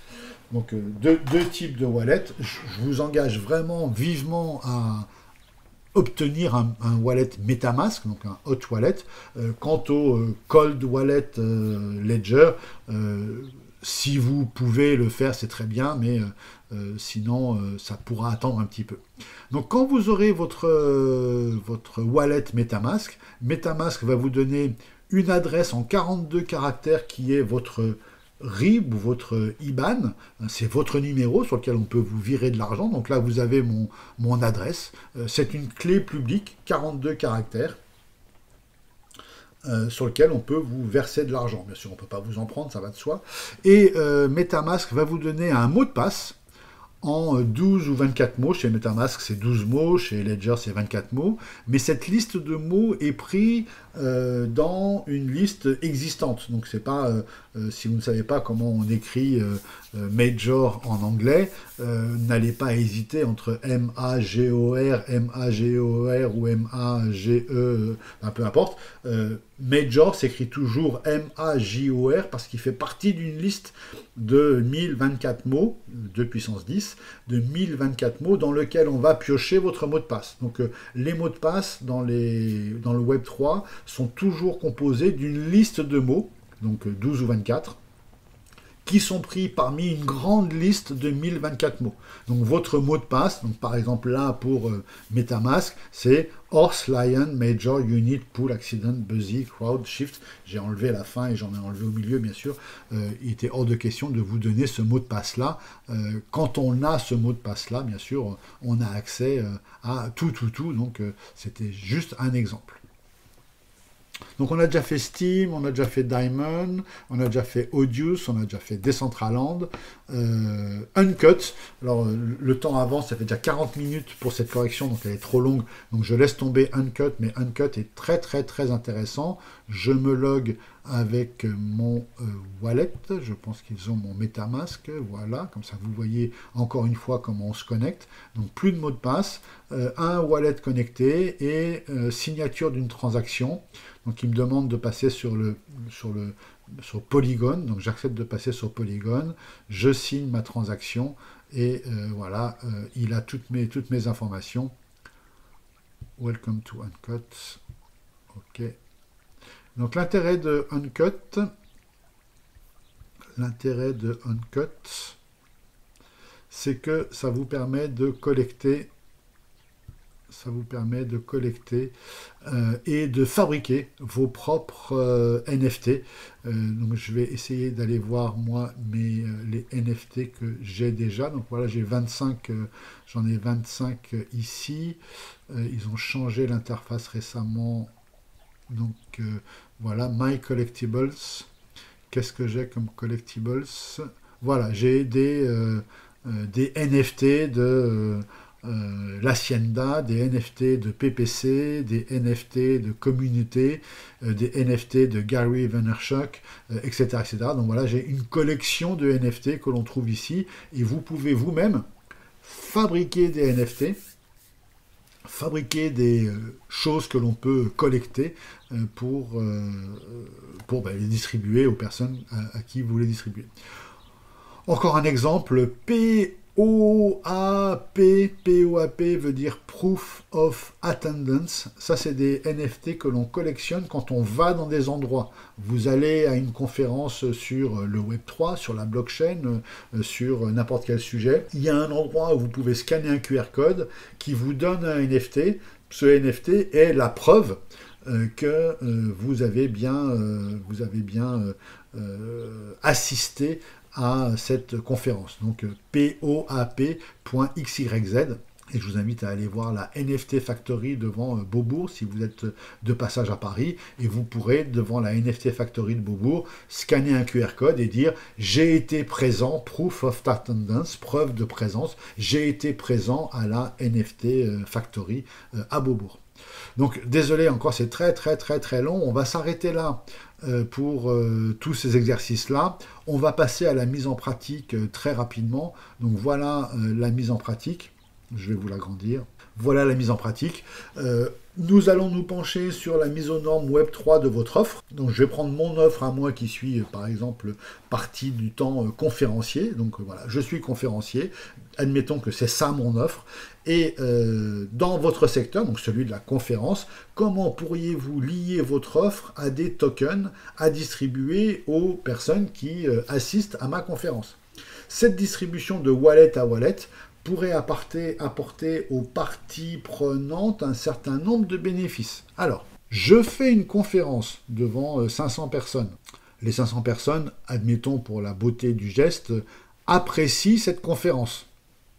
Speaker 1: Donc euh, deux, deux types de wallet. Je, je vous engage vraiment vivement à obtenir un, un wallet MetaMask, donc un hot wallet. Euh, quant au euh, cold wallet euh, Ledger, euh, si vous pouvez le faire, c'est très bien, mais euh, euh, sinon, euh, ça pourra attendre un petit peu. Donc, quand vous aurez votre, euh, votre wallet MetaMask, MetaMask va vous donner une adresse en quarante-deux caractères qui est votre R I B ou votre I B A N, c'est votre numéro sur lequel on peut vous virer de l'argent. Donc là, vous avez mon, mon adresse. Euh, c'est une clé publique, quarante-deux caractères, euh, sur lequel on peut vous verser de l'argent. Bien sûr, on ne peut pas vous en prendre, ça va de soi. Et euh, MetaMask va vous donner un mot de passe en douze ou vingt-quatre mots. Chez MetaMask, c'est douze mots, chez Ledger, c'est vingt-quatre mots. Mais cette liste de mots est prise euh, dans une liste existante. Donc, c'est pas, euh, euh, si vous ne savez pas comment on écrit euh, euh, Major en anglais, euh, n'allez pas hésiter entre M A G O R, M A G O R ou M A G E, enfin, peu importe. Euh, Major s'écrit toujours M A J O R parce qu'il fait partie d'une liste de mille vingt-quatre mots, deux puissance dix, de mille vingt-quatre mots dans lequel on va piocher votre mot de passe. Donc euh, les mots de passe dans, les, dans le Web trois sont toujours composés d'une liste de mots, donc euh, douze ou vingt-quatre, qui sont pris parmi une grande liste de mille vingt-quatre mots. Donc votre mot de passe, donc par exemple là pour euh, MetaMask, c'est Horse, Lion, Major, Unit, Pool, Accident, Busy, Crowd, Shift. J'ai enlevé la fin et j'en ai enlevé au milieu, bien sûr. Euh, il était hors de question de vous donner ce mot de passe-là. Euh, quand on a ce mot de passe-là, bien sûr, on a accès euh, à tout, tout, tout. Donc euh, c'était juste un exemple. Donc on a déjà fait Steam, on a déjà fait Diamond, on a déjà fait Audius, on a déjà fait Decentraland, euh, Uncut. Alors le temps avance, ça fait déjà quarante minutes pour cette correction, donc elle est trop longue. Donc je laisse tomber Uncut, mais Uncut est très très très intéressant. Je me log avec mon euh, wallet, je pense qu'ils ont mon MetaMask, voilà, comme ça vous voyez encore une fois comment on se connecte. Donc plus de mot de passe, euh, un wallet connecté et euh, signature d'une transaction. Donc il me demande de passer sur le sur le sur Polygon, donc j'accepte de passer sur Polygon, je signe ma transaction et euh, voilà, euh, il a toutes mes toutes mes informations. Welcome to Uncut. OK. Donc l'intérêt de Uncut, l'intérêt de Uncut, c'est que ça vous permet de collecter, ça vous permet de collecter euh, et de fabriquer vos propres euh, N F T. Euh, donc je vais essayer d'aller voir moi mes euh, les N F T que j'ai déjà. Donc voilà, j'ai vingt-cinq, euh, j'en ai vingt-cinq euh, ici. Euh, ils ont changé l'interface récemment. Donc euh, voilà, My Collectibles. Qu'est-ce que j'ai comme Collectibles? Voilà, j'ai des, euh, euh, des N F T de euh, euh, l'Hacienda, des N F T de P P C, des N F T de Communauté, euh, des N F T de Gary Vaynerchuk, euh, et cetera, et cetera. Donc voilà, j'ai une collection de N F T que l'on trouve ici et vous pouvez vous-même fabriquer des N F T, fabriquer des euh, choses que l'on peut collecter euh, pour, euh, pour ben, les distribuer aux personnes à, à qui vous les distribuez. Encore un exemple, P O A P, P O A P veut dire Proof of Attendance. Ça, c'est des N F T que l'on collectionne quand on va dans des endroits. Vous allez à une conférence sur le Web trois, sur la blockchain, sur n'importe quel sujet. Il y a un endroit où vous pouvez scanner un Q R code qui vous donne un N F T. Ce N F T est la preuve euh, que euh, vous avez bien, euh, vous avez bien euh, euh, assisté à cette conférence. Donc P O A P point X Y Z. Et je vous invite à aller voir la N F T Factory devant Beaubourg si vous êtes de passage à Paris. Et vous pourrez, devant la N F T Factory de Beaubourg, scanner un Q R code et dire « J'ai été présent, proof of attendance, preuve de présence, j'ai été présent à la N F T Factory à Beaubourg ». Donc désolé, encore c'est très très très très long. On va s'arrêter là euh, pour euh, tous ces exercices-là. On va passer à la mise en pratique euh, très rapidement. Donc voilà euh, la mise en pratique. Je vais vous l'agrandir. Voilà la mise en pratique. Euh, nous allons nous pencher sur la mise aux normes Web trois de votre offre. Donc je vais prendre mon offre à moi qui suis, euh, par exemple, partie du temps euh, conférencier. Donc euh, voilà, je suis conférencier. Admettons que c'est ça mon offre. Et euh, dans votre secteur, donc celui de la conférence, comment pourriez-vous lier votre offre à des tokens à distribuer aux personnes qui euh, assistent à ma conférence? Cette distribution de wallet à wallet pourrait apporter, apporter aux parties prenantes un certain nombre de bénéfices. Alors, je fais une conférence devant cinq cents personnes. Les cinq cents personnes, admettons pour la beauté du geste, apprécient cette conférence.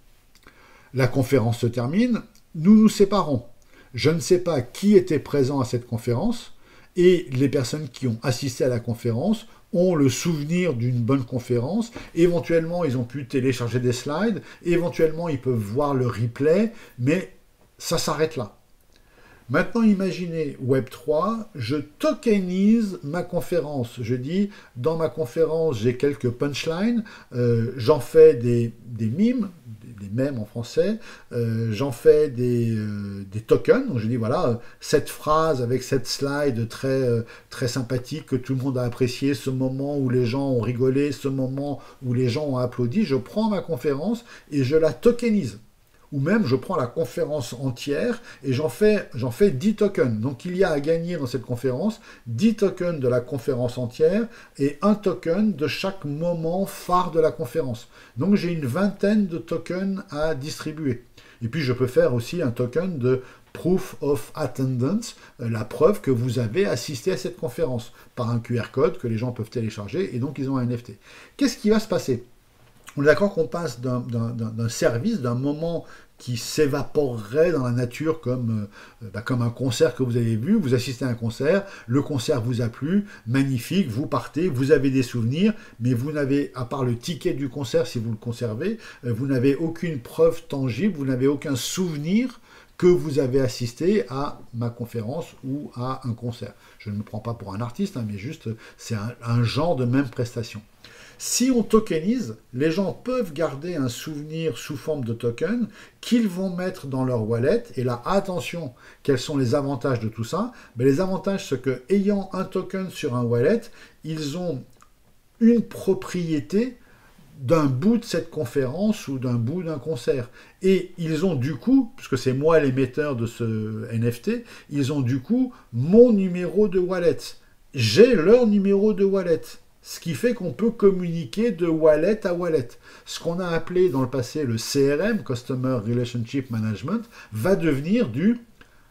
Speaker 1: La conférence se termine, nous nous séparons. Je ne sais pas qui était présent à cette conférence et les personnes qui ont assisté à la conférence ont le souvenir d'une bonne conférence, éventuellement ils ont pu télécharger des slides, éventuellement ils peuvent voir le replay, mais ça s'arrête là. Maintenant imaginez Web trois, je tokenise ma conférence, je dis dans ma conférence j'ai quelques punchlines, euh, j'en fais des, des mimes, des mèmes en français, euh, j'en fais des, euh, des tokens, donc je dis voilà, cette phrase avec cette slide très, euh, très sympathique que tout le monde a apprécié, ce moment où les gens ont rigolé, ce moment où les gens ont applaudi, je prends ma conférence et je la tokenise. Ou même je prends la conférence entière et j'en fais, j'en fais dix tokens. Donc il y a à gagner dans cette conférence dix tokens de la conférence entière et un token de chaque moment phare de la conférence. Donc j'ai une vingtaine de tokens à distribuer. Et puis je peux faire aussi un token de Proof of Attendance, la preuve que vous avez assisté à cette conférence par un Q R code que les gens peuvent télécharger et donc ils ont un N F T. Qu'est-ce qui va se passer ? On est d'accord qu'on passe d'un, d'un, d'un service, d'un moment qui s'évaporerait dans la nature comme, euh, bah, comme un concert que vous avez vu, vous assistez à un concert, le concert vous a plu, magnifique, vous partez, vous avez des souvenirs, mais vous n'avez, à part le ticket du concert si vous le conservez, euh, vous n'avez aucune preuve tangible, vous n'avez aucun souvenir que vous avez assisté à ma conférence ou à un concert. Je ne me prends pas pour un artiste, hein, mais juste c'est un, un genre de même prestation. Si on tokenise, les gens peuvent garder un souvenir sous forme de token qu'ils vont mettre dans leur wallet. Et là, attention, quels sont les avantages de tout ça? Ben, les avantages, c'est que ayant un token sur un wallet, ils ont une propriété d'un bout de cette conférence ou d'un bout d'un concert. Et ils ont du coup, puisque c'est moi l'émetteur de ce N F T, ils ont du coup mon numéro de wallet. J'ai leur numéro de wallet. Ce qui fait qu'on peut communiquer de wallet à wallet. Ce qu'on a appelé dans le passé le C R M, Customer Relationship Management, va devenir du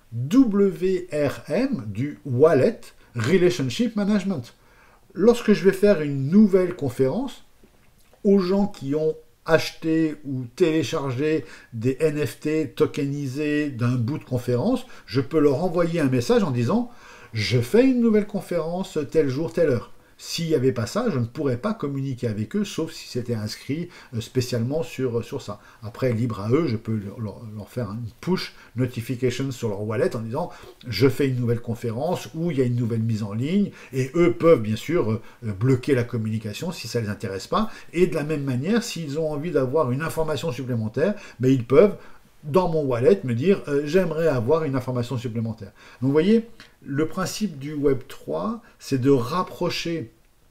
Speaker 1: W R M, du Wallet Relationship Management. Lorsque je vais faire une nouvelle conférence, aux gens qui ont acheté ou téléchargé des N F T tokenisés d'un bout de conférence, je peux leur envoyer un message en disant « Je fais une nouvelle conférence tel jour, telle heure ». S'il n'y avait pas ça, je ne pourrais pas communiquer avec eux, sauf si c'était inscrit spécialement sur, sur ça. Après, libre à eux, je peux leur, leur faire une push notification sur leur wallet en disant « Je fais une nouvelle conférence » ou « Il y a une nouvelle mise en ligne » et eux peuvent bien sûr bloquer la communication si ça ne les intéresse pas. Et de la même manière, s'ils ont envie d'avoir une information supplémentaire, ben, ils peuvent dans mon wallet me dire euh, j'aimerais avoir une information supplémentaire. Donc vous voyez, le principe du Web trois, c'est de rapprocher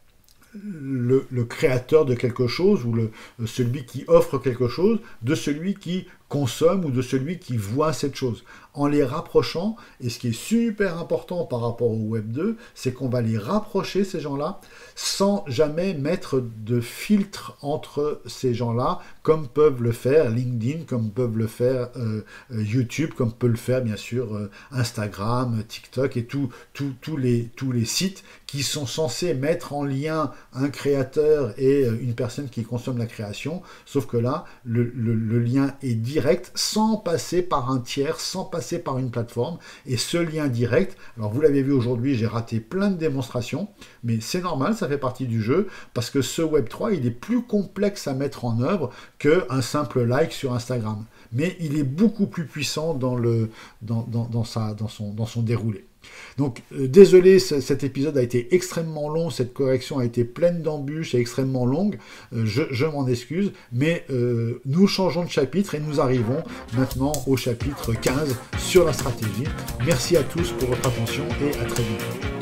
Speaker 1: le, le créateur de quelque chose ou le, celui qui offre quelque chose de celui qui consomme ou de celui qui voit cette chose. En les rapprochant, et ce qui est super important par rapport au Web deux, c'est qu'on va les rapprocher, ces gens-là, sans jamais mettre de filtre entre ces gens-là, comme peuvent le faire LinkedIn, comme peuvent le faire euh, YouTube, comme peut le faire bien sûr euh, Instagram, TikTok et tous tout, tout les, tous les sites qui sont censés mettre en lien un créateur et une personne qui consomme la création, sauf que là, le, le, le lien est direct, sans passer par un tiers, sans passer par une plateforme, et ce lien direct, alors vous l'avez vu aujourd'hui, j'ai raté plein de démonstrations, mais c'est normal, ça fait partie du jeu, parce que ce Web trois, il est plus complexe à mettre en œuvre qu'un simple like sur Instagram, mais il est beaucoup plus puissant dans, le, dans, dans, dans, sa, dans, son, dans son déroulé. Donc, euh, désolé, cet épisode a été extrêmement long, cette correction a été pleine d'embûches et extrêmement longue, euh, je, je m'en excuse, mais euh, nous changeons de chapitre et nous arrivons maintenant au chapitre quinze sur la stratégie. Merci à tous pour votre attention et à très bientôt.